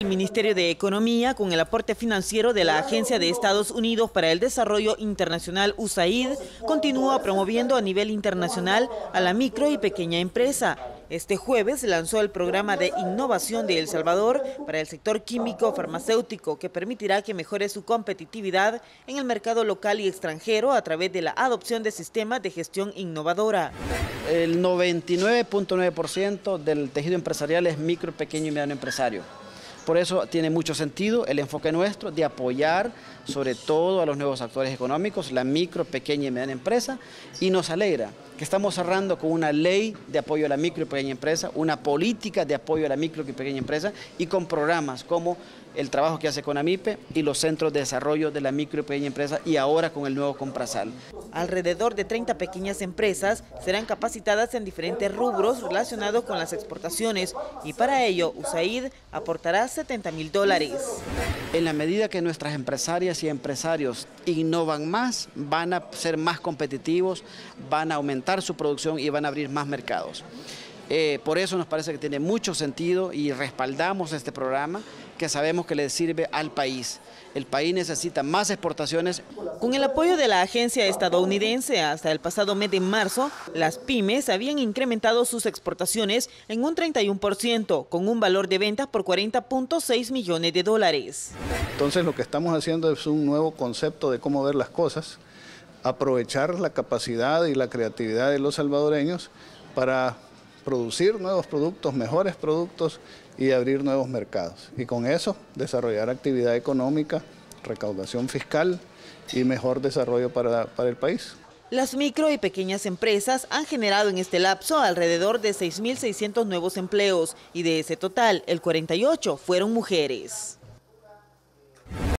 El Ministerio de Economía, con el aporte financiero de la Agencia de Estados Unidos para el Desarrollo Internacional USAID, continúa promoviendo a nivel internacional a la micro y pequeña empresa. Este jueves lanzó el programa de innovación de El Salvador para el sector químico farmacéutico, que permitirá que mejore su competitividad en el mercado local y extranjero a través de la adopción de sistemas de gestión innovadora. El 99.9% del tejido empresarial es micro, pequeño y mediano empresario. Por eso tiene mucho sentido el enfoque nuestro de apoyar sobre todo a los nuevos actores económicos, la micro, pequeña y mediana empresa, y nos alegra que estamos cerrando con una ley de apoyo a la micro y pequeña empresa, una política de apoyo a la micro y pequeña empresa y con programas como el trabajo que hace con AMIPE y los centros de desarrollo de la micro y pequeña empresa y ahora con el nuevo Comprasal. Alrededor de 30 pequeñas empresas serán capacitadas en diferentes rubros relacionados con las exportaciones y para ello USAID aportará $70.000. En la medida que nuestras empresarias y empresarios innovan más, van a ser más competitivos, van a aumentar su producción y van a abrir más mercados. Por eso nos parece que tiene mucho sentido y respaldamos este programa que sabemos que le sirve al país. El país necesita más exportaciones. Con el apoyo de la agencia estadounidense, hasta el pasado mes de marzo, las pymes habían incrementado sus exportaciones en un 31%, con un valor de ventas por $40.6 millones. Entonces lo que estamos haciendo es un nuevo concepto de cómo ver las cosas, aprovechar la capacidad y la creatividad de los salvadoreños para producir nuevos productos, mejores productos y abrir nuevos mercados. Y con eso desarrollar actividad económica, recaudación fiscal y mejor desarrollo para el país. Las micro y pequeñas empresas han generado en este lapso alrededor de 6.600 nuevos empleos y de ese total, el 48 fueron mujeres.